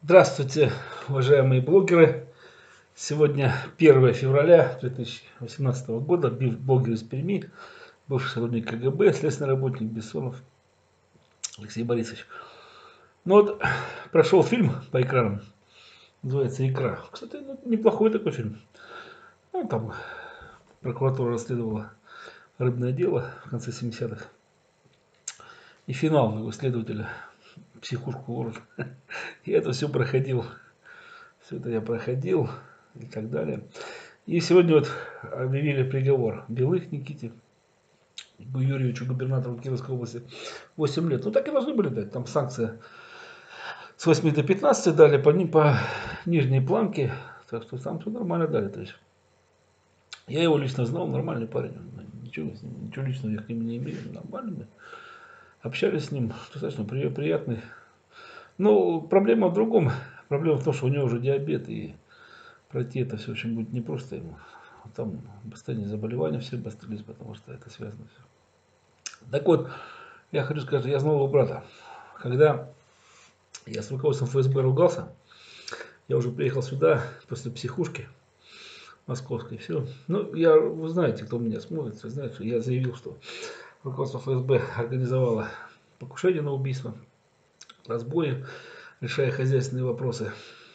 Здравствуйте, уважаемые блогеры. Сегодня 1 февраля 2018 года. Блогер из Перми, бывший сотрудник КГБ, следственный работник Бессонов Алексей Борисович. Ну вот, прошел фильм по экранам, называется «Икра». Кстати, неплохой такой фильм. Ну, там прокуратура расследовала рыбное дело в конце 70-х. И финал его следователя психушку ложат. Я это все проходил. Все это я проходил и так далее. И сегодня вот объявили приговор Белых Никите Юрьевичу, губернатору Кировской области, 8 лет. Ну так и должны были дать. Там санкция с 8 до 15 дали по нижней планке. Так что там все нормально дали. То есть я его лично знал, нормальный парень. Ничего личного я к нему не имею. Нормальный. Мы общались с ним, достаточно приятный. Но проблема в другом. Проблема в том, что у него уже диабет, и пройти это все очень будет непросто ему. Там постоянные заболевания все обострились, потому что это связано все. Так вот, я хочу сказать, я знал его брата. Когда я с руководством ФСБ ругался, я уже приехал сюда после психушки московской, все. Ну, вы знаете, кто меня смотрит, вы знаете, что я заявил, что руководство ФСБ организовало покушение на убийство, разбои, решая хозяйственные вопросы.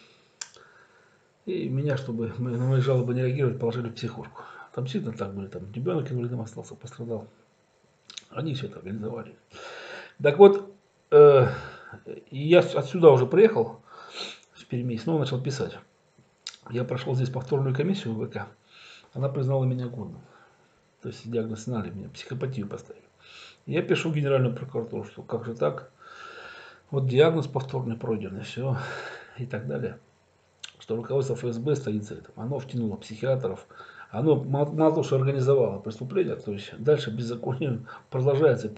И меня, чтобы на мои жалобы не реагировать, положили в психушку. Там действительно так были, там ребенок инвалидом остался, пострадал. Они все это организовали. Так вот, я отсюда уже приехал, в Перми, и снова начал писать. Я прошел здесь повторную комиссию в ВК. Она признала меня годным. То есть диагноз сняли, меня психопатию поставили. Я пишу в Генеральную прокуратуру, что как же так, вот диагноз повторный пройденный, все, и так далее. Что руководство ФСБ стоит за этим. Оно втянуло психиатров. Оно мало того, что организовало преступление, то есть дальше беззаконие продолжается,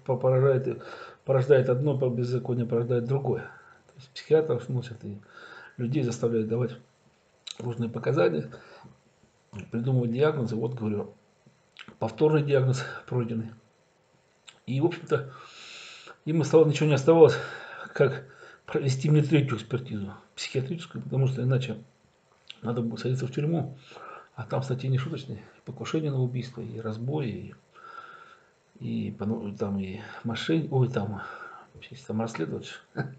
порождает одно беззаконие, порождает другое. То есть психиатров носят и людей заставляют давать ложные показания, придумывать диагнозы. Вот, говорю, повторный диагноз пройденный. И, в общем-то, им ничего не оставалось, как провести мне третью экспертизу, психиатрическую, потому что иначе надо было садиться в тюрьму. А там статьи не шуточные. Покушение на убийство, и разбой, и там и мошенник, ой, там, если там расследовать,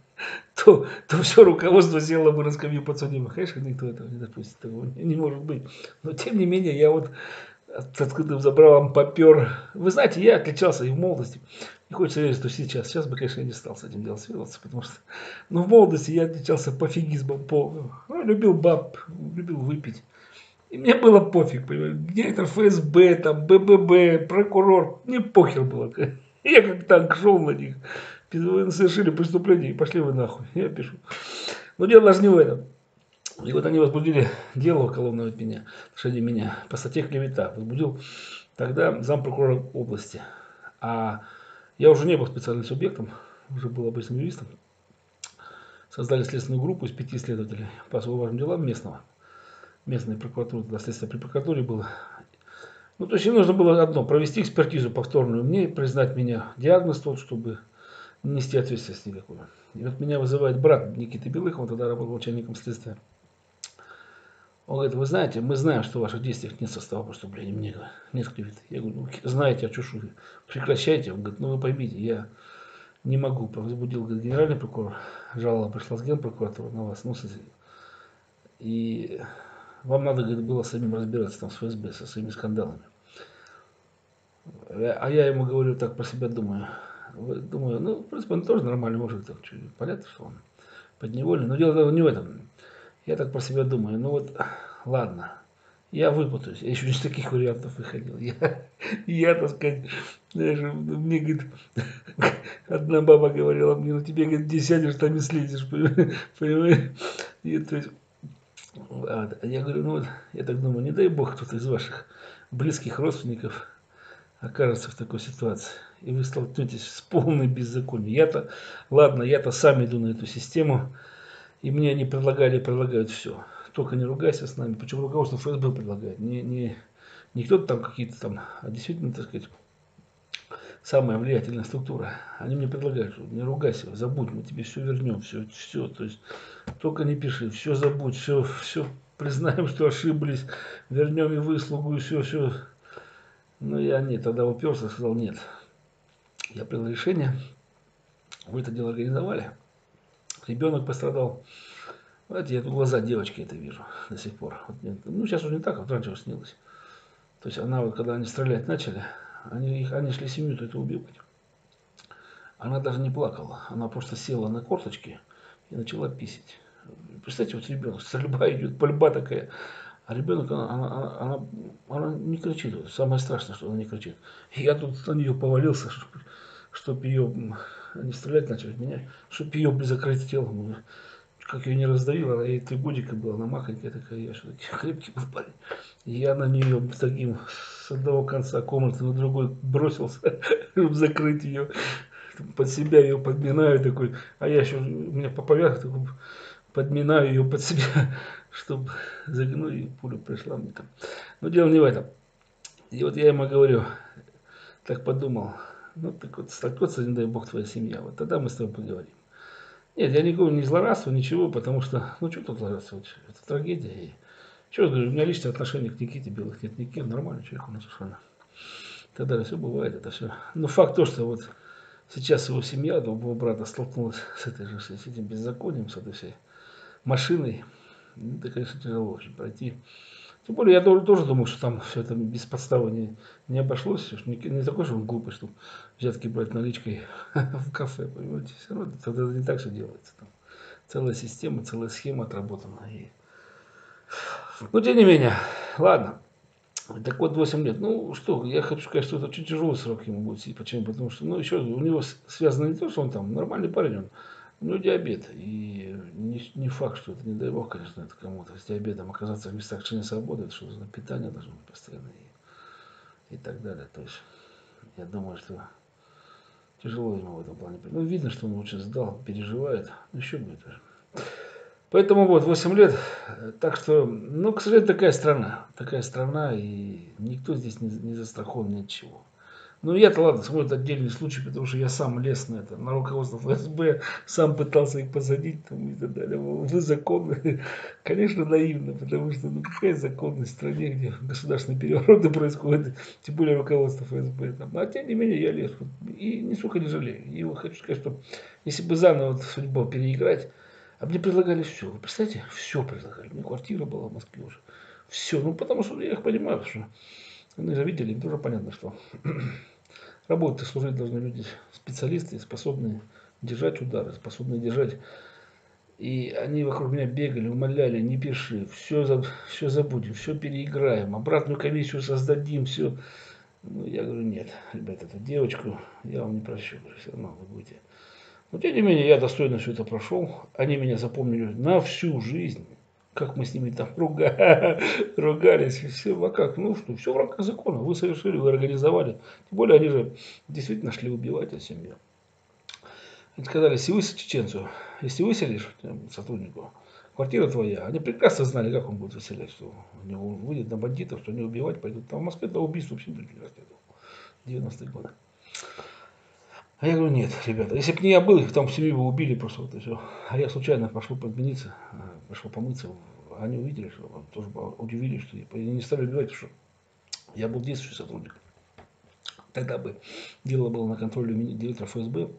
то все руководство сделало бы на скамью подсудимых. Конечно, никто этого не допустит, такого не может быть. Но тем не менее, я вот с открытым забралом попер. Вы знаете, я отличался и в молодости. Не хочется верить, что сейчас. Сейчас бы, конечно, я не стал с этим делом связываться, потому что в молодости я отличался пофигизмом полным. Ну, любил баб, любил выпить. И мне было пофиг, понимаете, директор ФСБ, там, БББ, прокурор, мне похер было. Я как танк шел на них. Вы совершили преступление и пошли вы нахуй. Я пишу. Но дело даже не в этом. И вот они возбудили дело уголовное от меня, в отношении меня, по статье клевета. Возбудил тогда зампрокурора области. А я уже не был специальным субъектом, уже был обычным юристом. Создали следственную группу из 5 следователей по особо важным делам местной прокуратуры, тогда следствие при прокуратуре было. Ну, то есть им нужно было одно, провести экспертизу повторную, мне признать меня диагноз тот, чтобы не нести ответственность никакую. И вот меня вызывает брат Никиты Белых, он тогда работал начальником следствия. Он говорит, вы знаете, мы знаем, что в ваших действиях нет состава преступления. Мне говорят, нет клеветы. Я говорю, ну, знаете, а что вы прекращайте. Он говорит, ну вы поймите, я не могу. Возбудил, говорит, генеральный прокурор, жалоба пришла с генпрокуратуры на вас. Ну, и вам надо, говорит, было самим разбираться там с ФСБ, со своими скандалами. А я ему говорю, так про себя думаю. Думаю, ну, в принципе, он тоже нормальный мужик. Так, понятно, что он подневольный. Но дело не в этом. Я так про себя думаю. Ну вот, ладно. Я выпутаюсь. Я еще не из таких вариантов выходил. Я так сказать, знаешь, мне, говорит, одна баба говорила мне, ну тебе, говорит, где сядешь, там и слезешь. Понимаешь? И, то есть, я говорю, ну вот, я так думаю, не дай бог кто-то из ваших близких родственников окажется в такой ситуации, и вы столкнетесь с полной беззаконием. Ладно, я-то сам иду на эту систему, и мне они предлагают все. Только не ругайся с нами. Почему руководство ФСБ предлагает? Не кто-то там какие-то там, а действительно, так сказать, самая влиятельная структура. Они мне предлагают, что не ругайся, забудь, мы тебе все вернем, все, то есть только не пиши, все забудь, все признаем, что ошиблись, вернем и выслугу, и все. Но я нет, тогда уперся, сказал нет. Я принял решение, вы это дело организовали, ребенок пострадал. Знаете, я тут глаза девочки это вижу до сих пор. Вот, ну, сейчас уже не так, вот раньше снилось. То есть она, вот, когда они стрелять начали, они шли семью-то это убивать. Она даже не плакала, она просто села на корточки и начала писать. Представьте, вот ребенок, стрельба идет, пальба такая, а ребенок, она не кричит. Вот, самое страшное, что она не кричит. И я тут на нее повалился, чтобы ее, они стрелять начали в меня, чтобы ее закрыть телом. Как ее не раздавило, она ей 3 годика была, она махонькая такая, я все-таки крепкий был парень. И я на нее таким с одного конца комнаты на другой бросился, чтобы закрыть ее, под себя ее подминаю такой, а я еще, у меня по поверхности подминаю ее под себя, чтобы загнуть, и пуля пришла мне там. Но дело не в этом. И вот я ему говорю, так подумал, ну так вот столкнется, не дай бог, твоя семья, вот тогда мы с тобой поговорим. Нет, я никого не злорадствую, ничего, потому что, ну что тут злорадствовать, это трагедия. И, что я говорю, у меня личное отношение к Никите Белых нет, Никит нормальный человек у нас совершенно. И так далее, все бывает, это все. Но факт то, что вот сейчас его семья, его брата столкнулась с этой же, с этим беззаконием, с этой всей машиной, ну, это, конечно, тяжело очень пройти. Тем более, я тоже думал, что там все это без подставы не обошлось. Не такой же он глупый, чтобы взятки брать наличкой в кафе, понимаете. Все равно это не так все делается. Там целая система, целая схема отработана. Но тем не менее, ладно. Так вот, 8 лет. Ну что, я хочу сказать, что это очень тяжелый срок ему будет сидеть. Почему? Потому что, ну, еще у него связано не то, что он там нормальный парень, у него диабет. И не факт, что это, не дай бог, конечно, это кому-то с диабетом оказаться в местах лишения свободы, это что за питание должно быть постоянно и так далее. То есть, я думаю, что тяжело ему в этом плане. Ну, видно, что он очень сдал, переживает. Еще будет даже. Поэтому вот 8 лет, так что, ну, к сожалению, такая страна, и никто здесь не застрахован ни от чего. Ну, я-то, ладно, свой это отдельный случай, потому что я сам лез на руководство ФСБ, сам пытался их посадить там, и так далее. Вы законны. Конечно, наивно, потому что, ну, какая законность в стране, где государственные перевороты происходят, тем более руководство ФСБ. Там. А тем не менее, я лез. И нисколько не жалею. И хочу сказать, что если бы заново вот судьбу переиграть, а мне предлагали все. Вы представляете, все предлагали. У меня квартира была в Москве уже. Все. Ну, потому что я их понимаю, что они же видели, им тоже понятно, что работать и служить должны люди, специалисты, способные держать удары, способные держать. И они вокруг меня бегали, умоляли, не пиши, все забудем, все переиграем, обратную комиссию создадим, все. Ну, я говорю, нет, ребята, эту девочку я вам не прощу, все равно вы будете. Но тем не менее, я достойно все это прошел. Они меня запомнили на всю жизнь. Как мы с ними там ругались, и все, а как, ну что, все в рамках закона, вы совершили, вы организовали. Тем более, они же действительно шли убивать эту семью. Они сказали, если вы чеченцу, если выселишь сотруднику, квартира твоя, они прекрасно знали, как он будет выселять, что у него выйдет на бандитов, что они убивать пойдут. Там в Москве это убийство вообще не расследовал. 90-е годы. А я говорю, нет, ребята, если бы не я был, их там семью бы убили просто вот и все. А я случайно пошел подмениться, пошел помыться. Они увидели, что тоже удивились, что и не стали убивать, что я был действующий сотрудник. Тогда бы дело было на контроле директора ФСБ,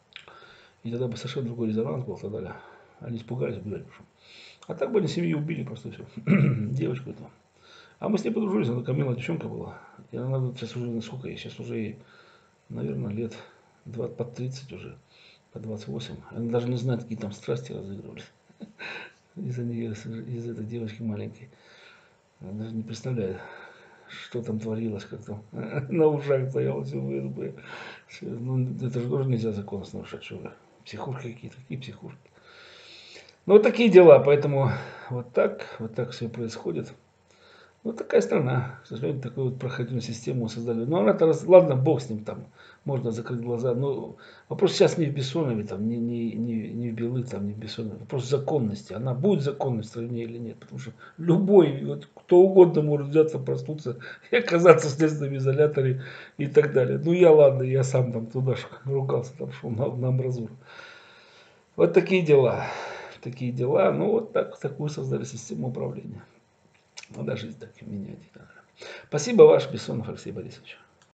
и тогда бы совершенно другой резонанс был и так далее. Они испугались, убивали. А так бы они семью убили просто все. Девочку эту. А мы с ней подружились, она такая милая девчонка была. И она сейчас уже, сколько ей, сейчас уже ей, наверное, лет под 30 уже, по 28. Она даже не знает, какие там страсти разыгрывались из-за нее, из этой девочки маленькой. Она даже не представляет, что там творилось, как там на ушах стояло все ФСБ. Ну, это же тоже нельзя законность нарушать, что вы. Психушки какие-то, какие психушки. Ну, вот такие дела, поэтому вот так все происходит. Вот такая страна. К сожалению, такую вот проходную систему создали. Но она-то, ладно, бог с ним там. Можно закрыть глаза. Но вопрос сейчас не в Бессонове, там, не в Белых, там, не в Бессонове. Вопрос законности. Она будет законной в стране или нет. Потому что любой, вот, кто угодно может взяться, проснуться и оказаться в следственном изоляторе и так далее. Ну я ладно, я сам там туда ругался, там шел на амбразуру. Вот такие дела. Такие дела. Ну вот так, такую создали систему управления. Надо жизнь так менять. Спасибо, ваш Бессонов Алексей Борисович.